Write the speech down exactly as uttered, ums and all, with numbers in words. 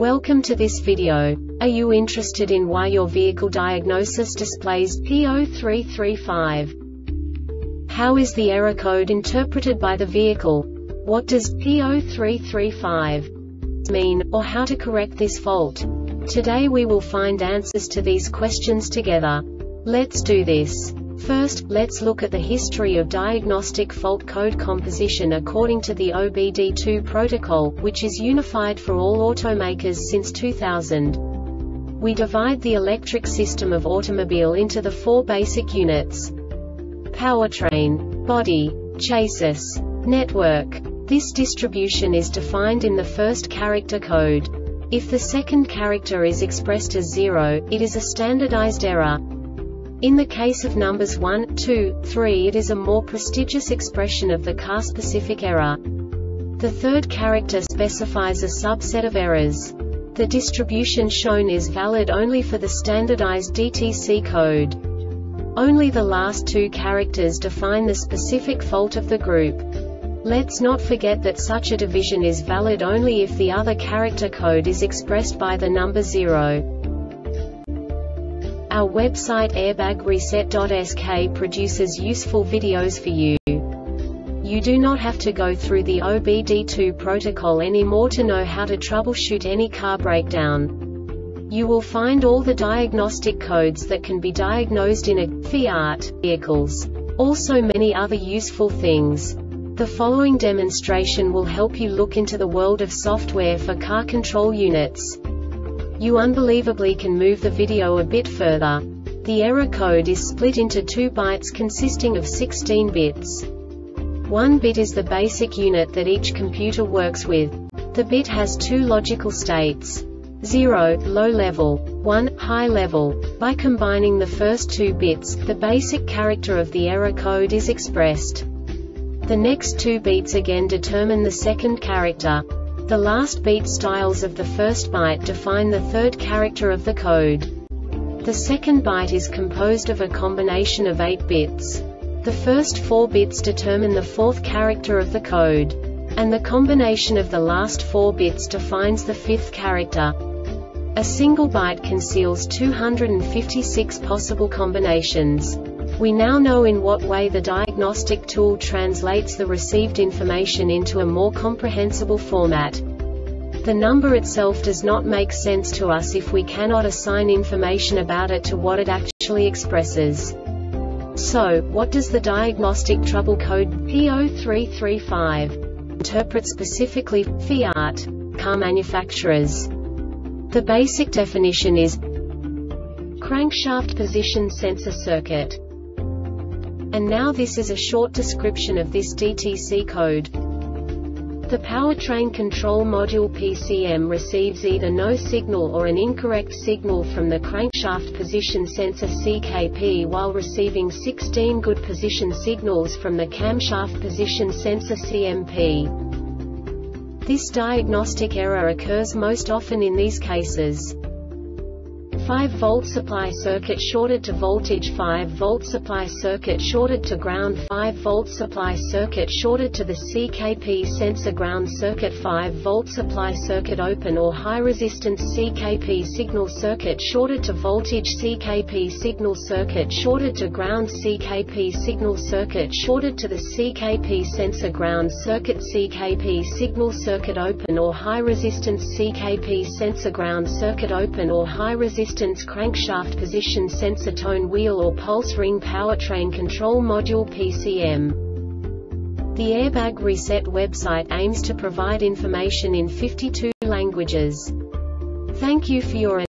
Welcome to this video. Are you interested in why your vehicle diagnosis displays P zero three three five? How is the error code interpreted by the vehicle? What does P zero three three five mean, or how to correct this fault? Today we will find answers to these questions together. Let's do this. First, let's look at the history of diagnostic fault code composition according to the O B D two protocol, which is unified for all automakers since two thousand. We divide the electric system of automobile into the four basic units: powertrain, body, chassis, network. This distribution is defined in the first character code. If the second character is expressed as zero, it is a standardized error. In the case of numbers one, two, three, it is a more prestigious expression of the car-specific error. The third character specifies a subset of errors. The distribution shown is valid only for the standardized D T C code. Only the last two characters define the specific fault of the group. Let's not forget that such a division is valid only if the other character code is expressed by the number zero. Our website airbag reset dot S K produces useful videos for you. You do not have to go through the O B D two protocol anymore to know how to troubleshoot any car breakdown. You will find all the diagnostic codes that can be diagnosed in a Fiat vehicles. Also many other useful things. The following demonstration will help you look into the world of software for car control units. You unbelievably can move the video a bit further. The error code is split into two bytes consisting of sixteen bits. One bit is the basic unit that each computer works with. The bit has two logical states: zero, low level, one, high level. By combining the first two bits, the basic character of the error code is expressed. The next two bits again determine the second character. The last beat styles of the first byte define the third character of the code. The second byte is composed of a combination of eight bits. The first four bits determine the fourth character of the code. And the combination of the last four bits defines the fifth character. A single byte conceals two hundred fifty-six possible combinations. We now know in what way the diagnostic tool translates the received information into a more comprehensible format. The number itself does not make sense to us if we cannot assign information about it to what it actually expresses. So, what does the diagnostic trouble code P zero three three five interpret specifically for Fiat car manufacturers? The basic definition is crankshaft position sensor circuit. And now this is a short description of this D T C code. The powertrain control module P C M receives either no signal or an incorrect signal from the crankshaft position sensor C K P while receiving sixteen good position signals from the camshaft position sensor C M P. This diagnostic error occurs most often in these cases: five volt supply circuit shorted to voltage, five volt supply circuit shorted to ground, five volt supply circuit shorted to the C K P sensor ground circuit, five volt supply circuit open or high resistance C K P signal circuit shorted to voltage, C K P signal circuit shorted to ground, C K P signal circuit shorted to the C K P sensor ground circuit, C K P signal circuit open or high resistance C K P sensor ground circuit open or high resistance crankshaft position sensor tone wheel or pulse ring powertrain control module P C M. The Airbag Reset website aims to provide information in fifty-two languages. Thank you for your